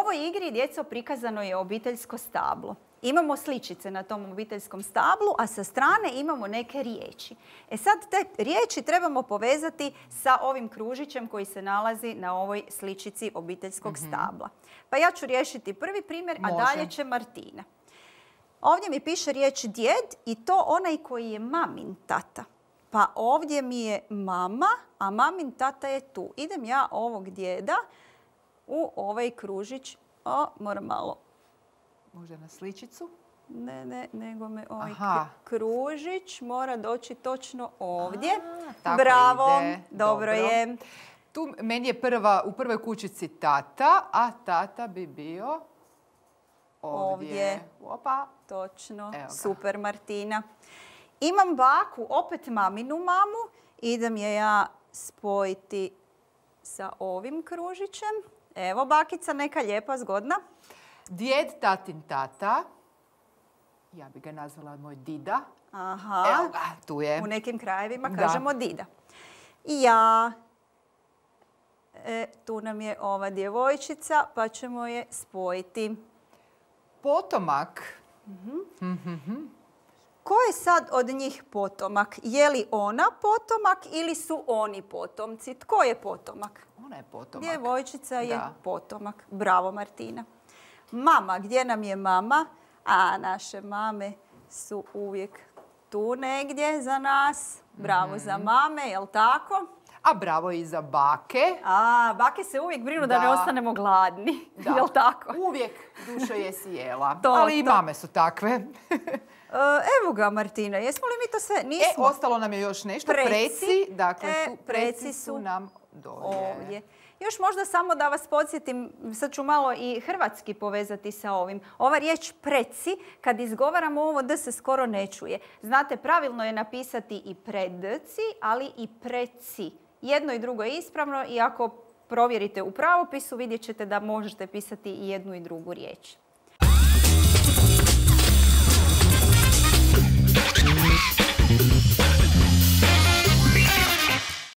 ovoj igri, djeco, prikazano je obiteljsko stablo. Imamo sličice na tom obiteljskom stablu, a sa strane imamo neke riječi. E sad te riječi trebamo povezati sa ovim kružićem koji se nalazi na ovoj sličici obiteljskog stabla. Pa ja ću riješiti prvi primjer, a dalje će Martina. Ovdje mi piše riječ djed i to onaj koji je mamin tata. Pa ovdje mi je mama, a mamin tata je tu. Idem ja ovog djeda u ovaj kružić. Moram malo... Možda na sličicu? Ne, nego me ovaj kružić mora doći točno ovdje. Bravo, dobro je. Tu meni je u prvoj kućici tata, a tata bi bio ovdje. Opa. Točno, super Martina. Imam baku, opet maminu mamu. Idem je ja spojiti sa ovim kružićem. Evo bakica, neka lijepa, zgodna. Djed, tatin tata. Ja bi ga nazvala moj dida. Aha. Evo ga, tu je. U nekim krajevima kažemo dida. I ja. Tu nam je ova djevojčica, pa ćemo je spojiti. Potomak. Ko je sad od njih potomak? Je li ona potomak ili su oni potomci? Tko je potomak? Ona je potomak. Djevojčica je potomak. Bravo, Martina. Mama, gdje nam je mama? A naše mame su uvijek tu negdje za nas. Bravo za mame, jel tako? A bravo i za bake. A, bake se uvijek brinu da ne ostanemo gladni. Jel tako? Uvijek dušo jesi jela. Ali i mame su takve. Evo ga, Martina, jesmo li mi to sve? Nismo. Ostalo nam je još nešto. Preci. Dakle, preci su nam ovdje. Još možda samo da vas podsjetim, sad ću malo i hrvatski povezati sa ovim. Ova riječ preci, kad izgovaramo ovo d se skoro ne čuje. Znate, pravilno je napisati i predci, ali i preci. Jedno i drugo je ispravno i ako provjerite u pravopisu vidjet ćete da možete pisati i jednu i drugu riječ.